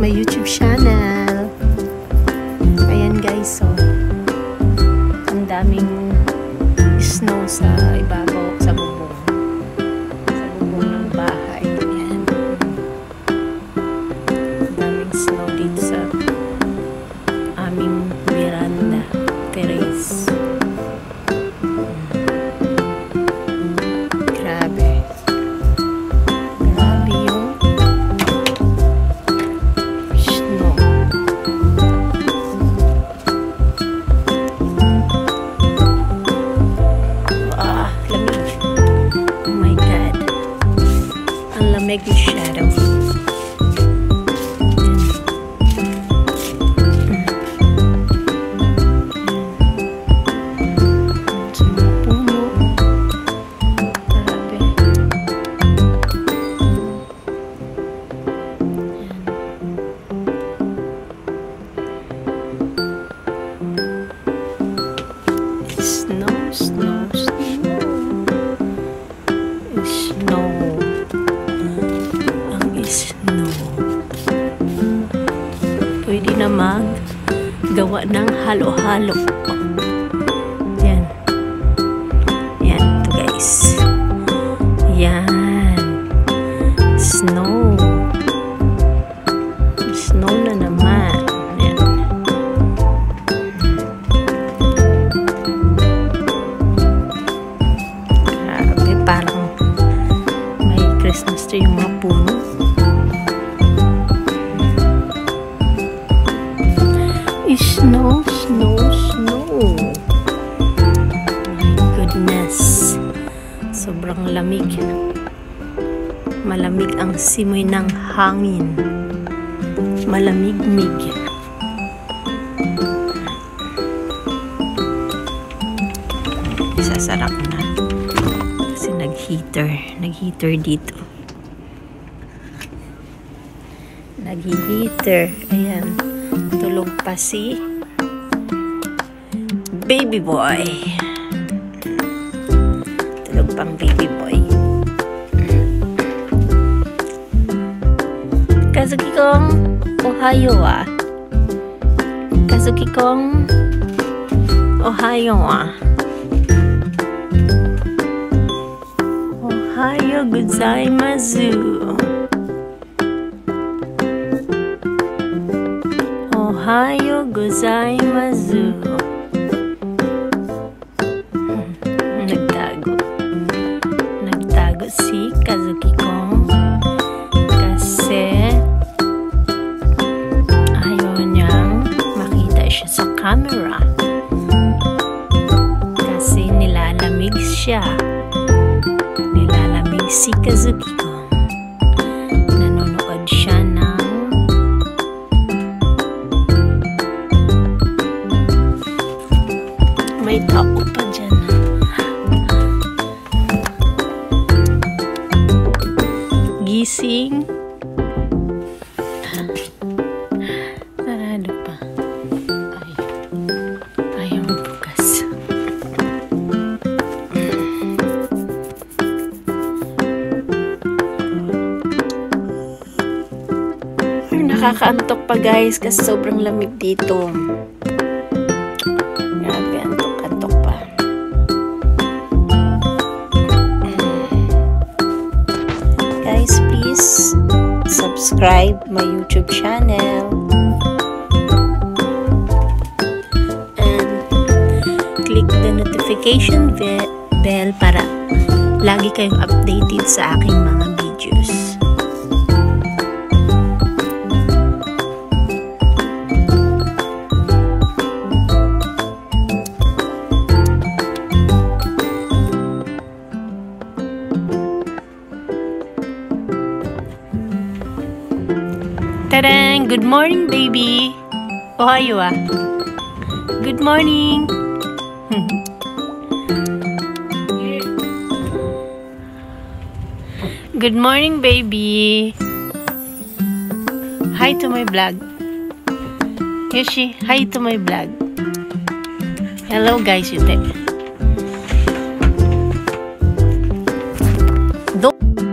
my YouTube channel. Ayan guys, so ang daming snow sa ibabaw, sa bubong ng bahay. Ayan. Ang daming snow dito sa aming veranda, terrace. Make the shadow. Snow, snow, snow. Pwede na maggawa ng halo-halo. Yan. Yan to guys. Yan. Snow. Snow na naman. Yan. Grabe, parang may Christmas tree yung mga puno. Snow, snow, snow. My goodness. Sobrang lamig. Malamig ang simoy ng hangin. Malamig-mig. Sasarap na. Kasi nag-heater dito. Nag-heater. Ayan. Tulog pa si baby boy. Tulog pang baby boy. Kazuki kong ohayo wa. Kazuki kong ohayo wa. Ohayo gozaimasu. Ohayo gozaimasu. Nagtago si Kazuki kong kasi ayaw niyang makita siya sa camera kasi nilalamig siya. Nilalamig si Kazuki kong. Nanonood siya ng may tao pa dyan. Gising. Sarado pa. Ayaw bukas. Nakakaantok pa guys kasi sobrang lamig dito. Please subscribe my YouTube channel and click the notification bell para lagi kayong updated sa aking mga videos. Tadang! Good morning, baby! Ohayo wa. Good morning! Good morning, baby! Hi to my vlog. Yoshi, hi to my vlog. Hello guys, Yute.